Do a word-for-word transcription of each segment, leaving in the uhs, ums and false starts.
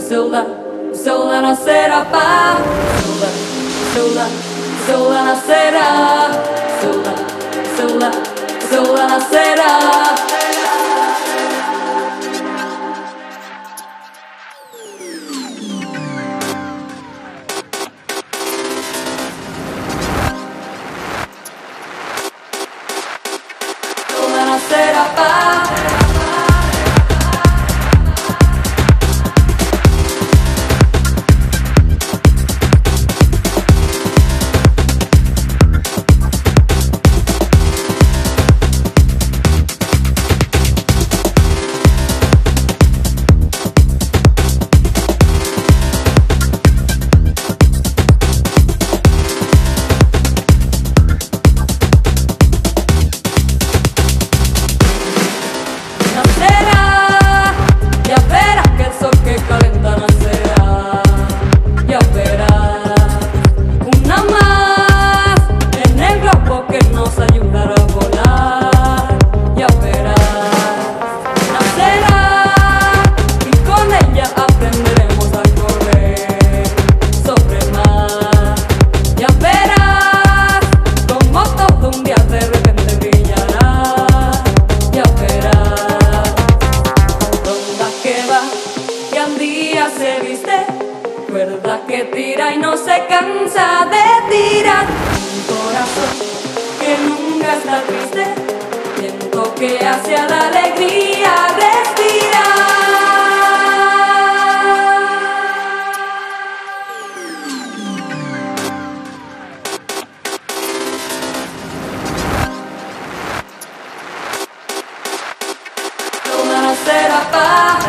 sola, sola nascerá paz. Sola, sola, sola nascerá. Sola, sola, sola nascerá. Sola nascerá paz. Se viste, cuerda que tira y no se cansa de tirar. Un corazón que nunca está triste, viento que hacia la alegría respira. Sola nascerá paz.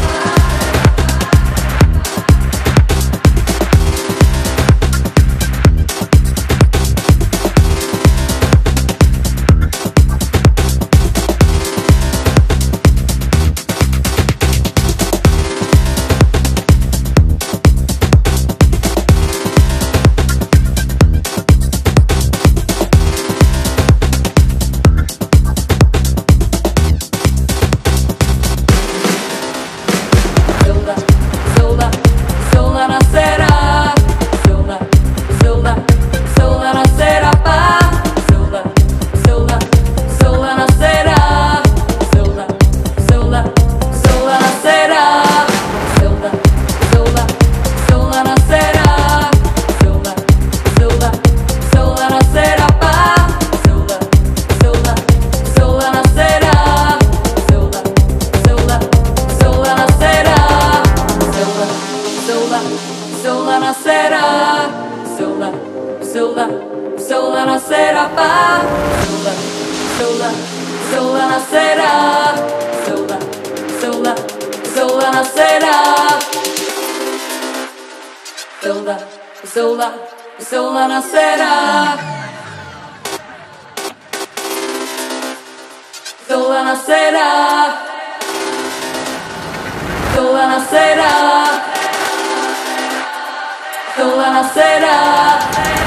Sola nascerá, sola, sola, sola nascerá paz. Sola, sola, sola nascerá. Sola, sola, sola nascerá. Sola, sola, sola nascerá. Sola nascerá. Sola nascerá. Sola nascerá.